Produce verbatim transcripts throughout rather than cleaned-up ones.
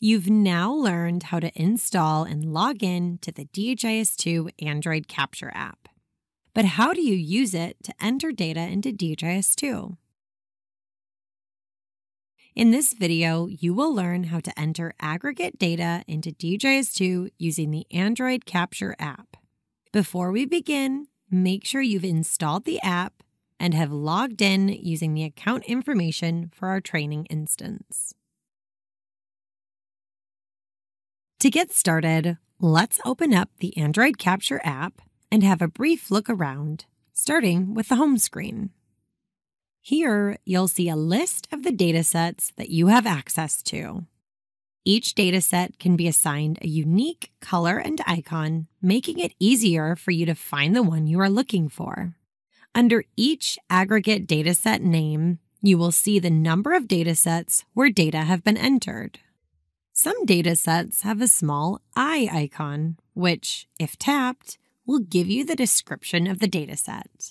You've now learned how to install and log in to the D H I S two Android Capture app. But how do you use it to enter data into D H I S two? In this video, you will learn how to enter aggregate data into D H I S two using the Android Capture app. Before we begin, make sure you've installed the app and have logged in using the account information for our training instance. To get started, let's open up the Android Capture app and have a brief look around, starting with the home screen. Here, you'll see a list of the datasets that you have access to. Each dataset can be assigned a unique color and icon, making it easier for you to find the one you are looking for. Under each aggregate dataset name, you will see the number of datasets where data have been entered. Some datasets have a small eye icon, which, if tapped, will give you the description of the dataset.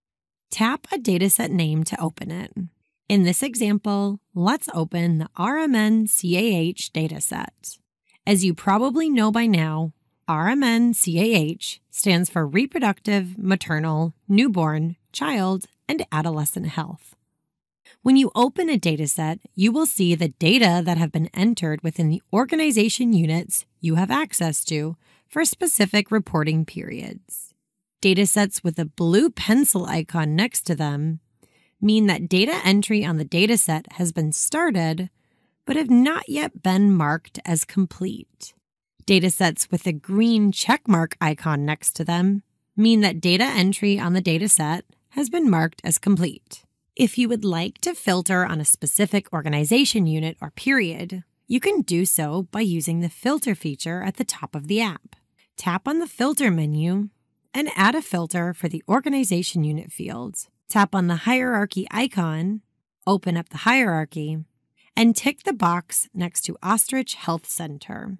Tap a dataset name to open it. In this example, let's open the R M N C A H dataset. As you probably know by now, R M N C A H stands for Reproductive, Maternal, Newborn, Child, and Adolescent Health. When you open a dataset, you will see the data that have been entered within the organization units you have access to for specific reporting periods. Datasets with a blue pencil icon next to them mean that data entry on the dataset has been started, but have not yet been marked as complete. Datasets with a green checkmark icon next to them mean that data entry on the dataset has been marked as complete. If you would like to filter on a specific organization unit or period, you can do so by using the filter feature at the top of the app. Tap on the filter menu and add a filter for the organization unit fields. Tap on the hierarchy icon, open up the hierarchy, and tick the box next to Ostrich Health Center.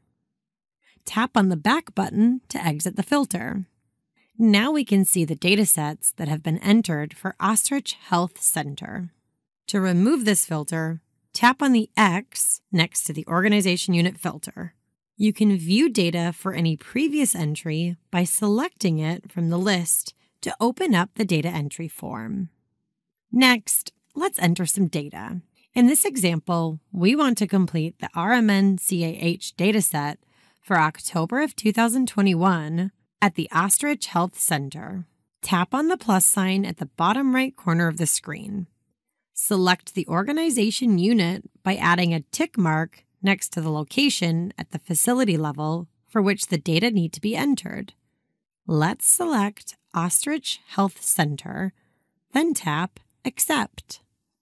Tap on the back button to exit the filter. Now we can see the datasets that have been entered for Ostrich Health Center. To remove this filter, tap on the X next to the organization unit filter. You can view data for any previous entry by selecting it from the list to open up the data entry form. Next, let's enter some data. In this example, we want to complete the R M N C A H dataset for October of two thousand twenty-one at the Ostrich Health Center. Tap on the plus sign at the bottom right corner of the screen. Select the organization unit by adding a tick mark next to the location at the facility level for which the data need to be entered. Let's select Ostrich Health Center, then tap Accept.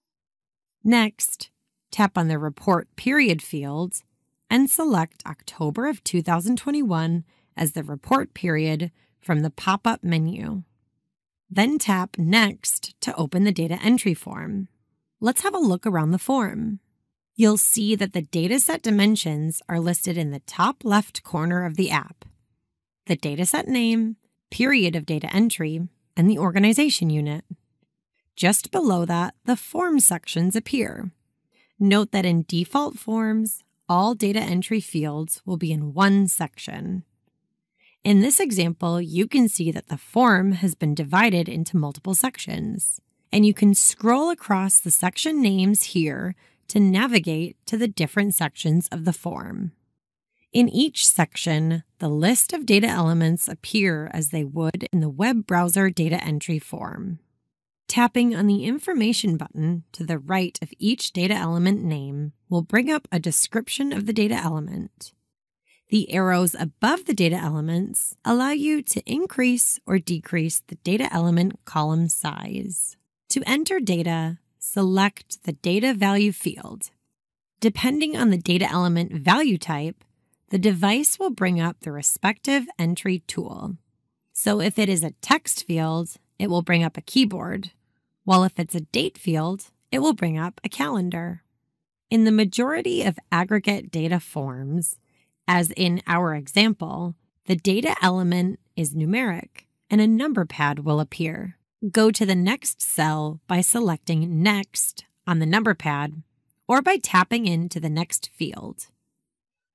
Next, tap on the Report Period field and select October of two thousand twenty-one as the report period from the pop-up menu. Then tap Next to open the data entry form. Let's have a look around the form. You'll see that the dataset dimensions are listed in the top left corner of the app. The dataset name, period of data entry, and the organization unit. Just below that, the form sections appear. Note that in default forms, all data entry fields will be in one section. In this example, you can see that the form has been divided into multiple sections, and you can scroll across the section names here to navigate to the different sections of the form. In each section, the list of data elements appear as they would in the web browser data entry form. Tapping on the Information button to the right of each data element name will bring up a description of the data element. The arrows above the data elements allow you to increase or decrease the data element column size. To enter data, select the Data Value field. Depending on the data element value type, the device will bring up the respective entry tool. So if it is a text field, it will bring up a keyboard, while if it's a date field, it will bring up a calendar. In the majority of aggregate data forms, as in our example, the data element is numeric and a number pad will appear. Go to the next cell by selecting Next on the number pad or by tapping into the next field.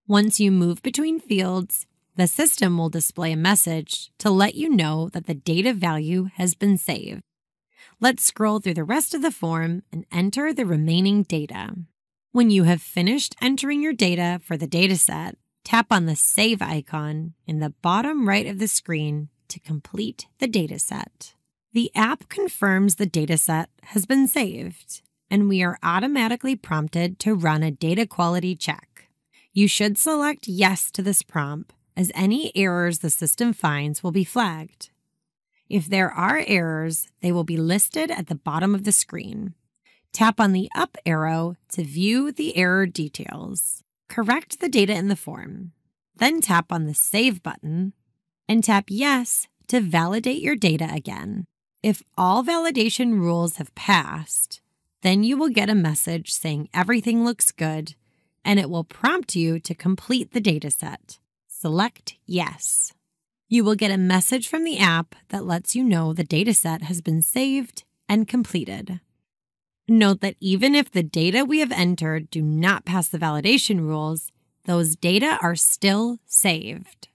Once you move between fields, the system will display a message to let you know that the data value has been saved. Let's scroll through the rest of the form and enter the remaining data. When you have finished entering your data for the dataset, tap on the Save icon in the bottom right of the screen to complete the dataset. The app confirms the dataset has been saved, and we are automatically prompted to run a data quality check. You should select Yes to this prompt, as any errors the system finds will be flagged. If there are errors, they will be listed at the bottom of the screen. Tap on the up arrow to view the error details. Correct the data in the form. Then tap on the Save button and tap Yes to validate your data again. If all validation rules have passed, then you will get a message saying everything looks good, and it will prompt you to complete the dataset. Select Yes. You will get a message from the app that lets you know the dataset has been saved and completed. Note that even if the data we have entered do not pass the validation rules, those data are still saved.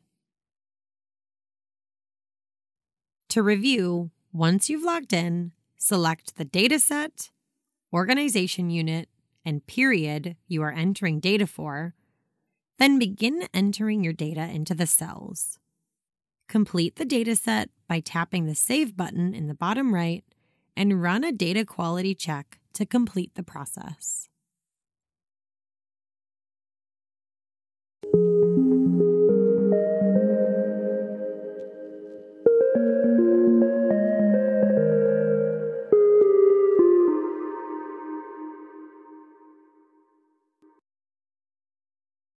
To review, once you've logged in, select the dataset, organization unit, and period you are entering data for, then begin entering your data into the cells. Complete the dataset by tapping the Save button in the bottom right and run a data quality check to complete the process.